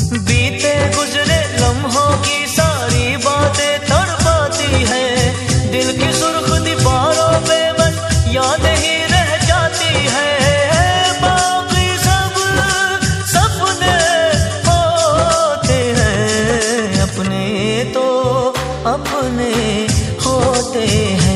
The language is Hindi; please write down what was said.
बीते गुजरे लम्हों की सारी बातें तड़पाती है, दिल की सुर्ख दीवारों पे बस याद ही रह जाती है। बाकी सब सपने होते हैं, अपने तो अपने होते हैं।